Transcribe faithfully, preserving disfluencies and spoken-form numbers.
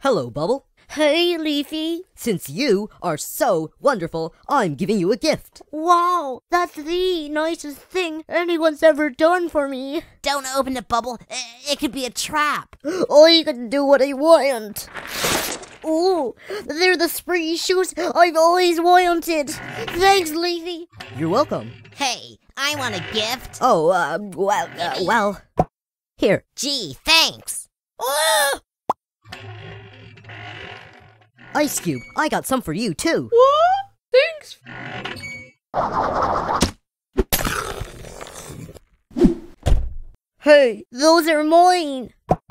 Hello, Bubble. Hey, Leafy. Since you are so wonderful, I'm giving you a gift. Wow, that's the nicest thing anyone's ever done for me. Don't open the Bubble. It could be a trap. I can do what I want. Ooh, they're the spree shoes I've always wanted. Thanks, Leafy. You're welcome. Hey, I want a gift. Oh, uh, well, uh, well. Here. Gee, thanks. Ah! Ice Cube, I got some for you, too. What? Thanks. Hey, those are mine.